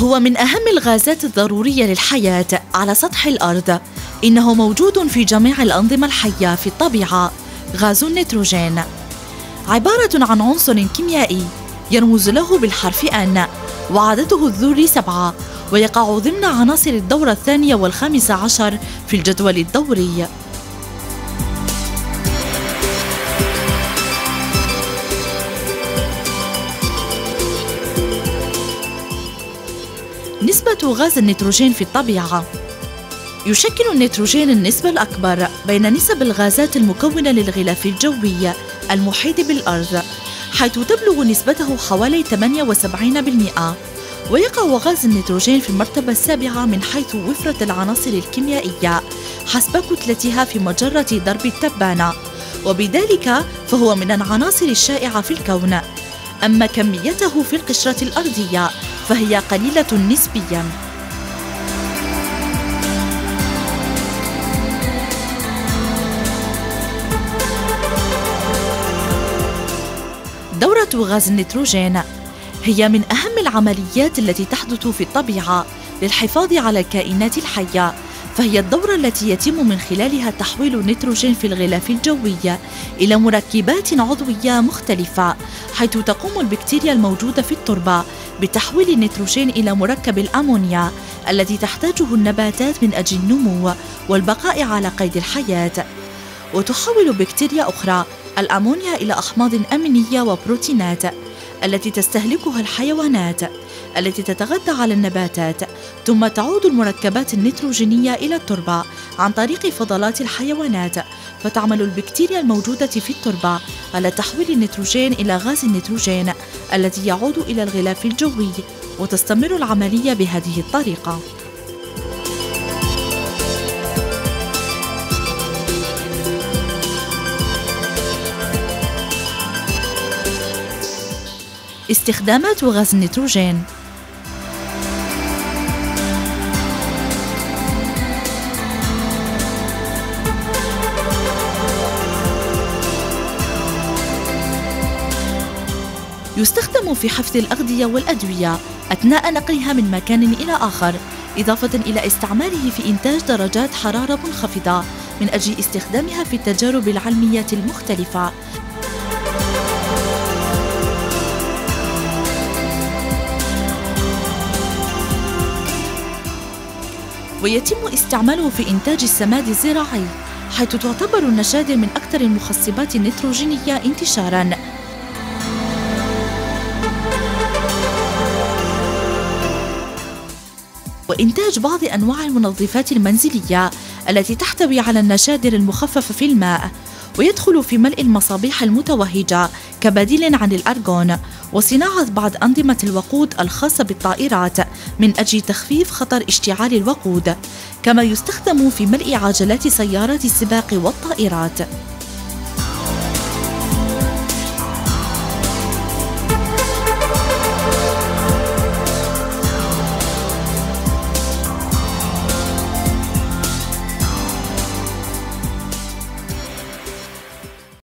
هو من أهم الغازات الضرورية للحياة على سطح الأرض. إنه موجود في جميع الأنظمة الحية في الطبيعة. غاز النيتروجين عبارة عن عنصر كيميائي يرمز له بالحرف N، وعدده الذري 7، ويقع ضمن عناصر الدورة الثانية والخامس عشر في الجدول الدوري. نسبة غاز النيتروجين في الطبيعة. يشكل النيتروجين النسبة الأكبر بين نسب الغازات المكونة للغلاف الجوي المحيط بالأرض، حيث تبلغ نسبته حوالي 78%. ويقع غاز النيتروجين في المرتبة السابعة من حيث وفرة العناصر الكيميائية حسب كتلتها في مجرة درب التبانة، وبذلك فهو من العناصر الشائعة في الكون. أما كميته في القشرة الأرضية فهي قليلة نسبياً. دورة غاز النيتروجين هي من أهم العمليات التي تحدث في الطبيعة للحفاظ على الكائنات الحية، فهي الدورة التي يتم من خلالها تحويل النيتروجين في الغلاف الجوي إلى مركبات عضوية مختلفة، حيث تقوم البكتيريا الموجودة في التربة بتحويل النيتروجين إلى مركب الأمونيا الذي تحتاجه النباتات من أجل النمو والبقاء على قيد الحياة. وتحول بكتيريا أخرى الأمونيا إلى أحماض أمينية وبروتينات التي تستهلكها الحيوانات التي تتغذى على النباتات، ثم تعود المركبات النيتروجينية إلى التربة عن طريق فضلات الحيوانات، فتعمل البكتيريا الموجودة في التربة على تحويل النيتروجين إلى غاز النيتروجين الذي يعود إلى الغلاف الجوي، وتستمر العملية بهذه الطريقة. استخدامات غاز النيتروجين. يستخدم في حفظ الأغذية والأدوية أثناء نقلها من مكان إلى آخر، إضافة إلى استعماله في إنتاج درجات حرارة منخفضة من أجل استخدامها في التجارب العلمية المختلفة. ويتم استعماله في إنتاج السماد الزراعي، حيث تعتبر النشادر من أكثر المخصبات النيتروجينية انتشاراً. وإنتاج بعض أنواع المنظفات المنزلية التي تحتوي على النشادر المخففة في الماء، ويدخل في ملء المصابيح المتوهجة كبديل عن الأرغون، وصناعة بعض أنظمة الوقود الخاصة بالطائرات من أجل تخفيف خطر اشتعال الوقود، كما يستخدم في ملء عجلات سيارات السباق والطائرات.